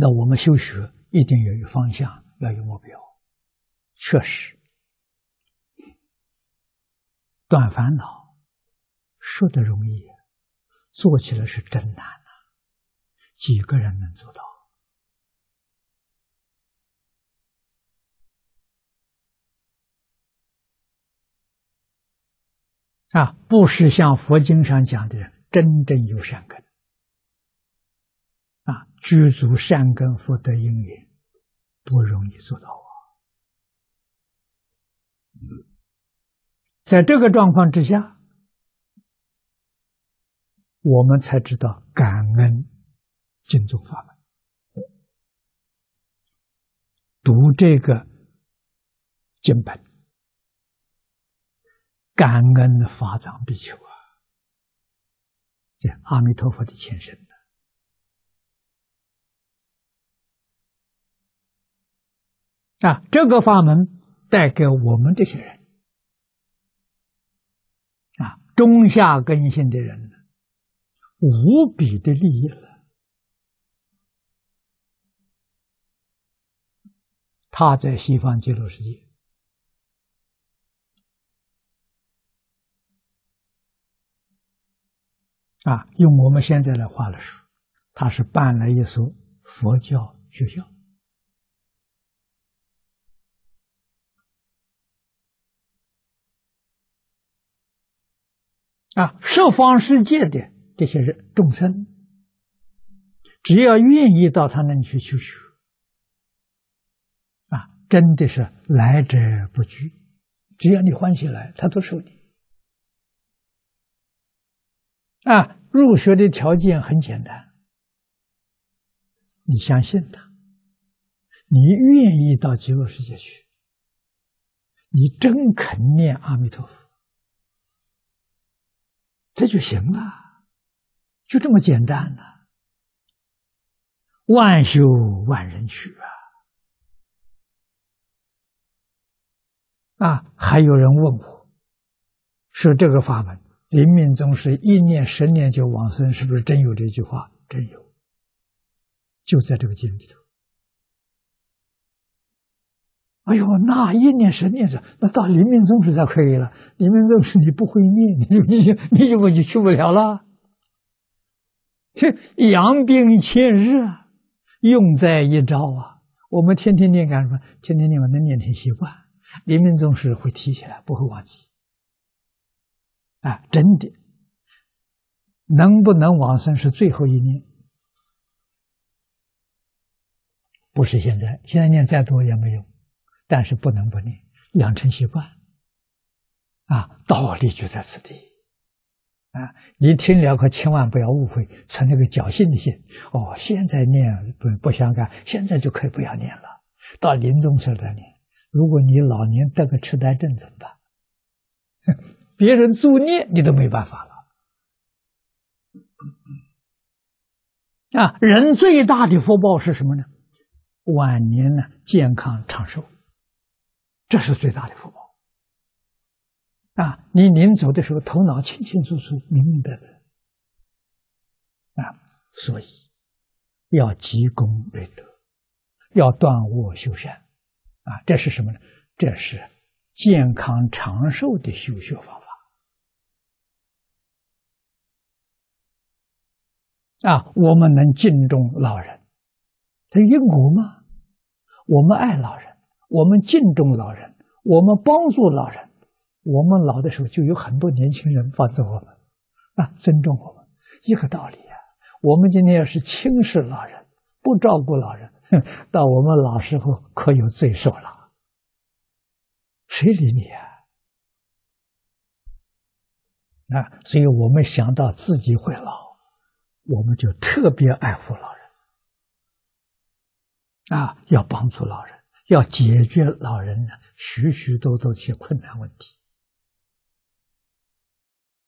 那我们修学一定要有方向，要有目标。确实，断烦恼说的容易，做起来是真难呐。几个人能做到？不是像佛经上讲的真正有善根具足善根福德因缘，多容易做到啊！在这个状况之下，我们才知道感恩经宗法门，读这个经本，感恩法藏比丘这阿弥陀佛的前身的这个法门带给我们这些人中下根性的人无比的利益了。他在西方极乐世界用我们现在的话来说，他是办了一所佛教学校十方世界的这些人众生，只要愿意到他那里去修学真的是来者不拒，只要你欢喜来，他都收你入学的条件很简单，你相信他，你愿意到极乐世界去，你真肯念阿弥陀佛，这就行了，就这么简单了。万修万人去还有人问我，说这个法门临命终时1念10念就往生，是不是真有这句话？真有，就在这个经里头。哎呦，那1念10念那到临命终时才可以了。临命终时你不会念，你就去不了了。这养病1000日用在一朝我们天天念干什么？天天念把它念成习惯，临命终时会提起来，不会忘记。真的，能不能往生是最后1念，不是现在。现在念再多也没用，但是不能不念，养成习惯道理就在此地你听了可千万不要误会，存那个侥幸的心现在念不相干，现在就可以不要念了，到临终时再念。如果你老年得个痴呆症怎么办？别人助念你都没办法了人最大的福报是什么呢？晚年健康长寿，这是最大的福报你临走的时候头脑清清楚楚明明白白所以要积功累德，要断恶修善这是什么呢？这是健康长寿的修学方法我们能敬重老人，这因果吗？我们爱老人，我们敬重老人，我们帮助老人，我们老的时候就有很多年轻人帮助我们尊重我们，一个道理我们今天要是轻视老人，不照顾老人，到我们老时候可有罪受了，谁理你所以我们想到自己会老，我们就特别爱护老人要帮助老人，要解决老人许许多多些困难问题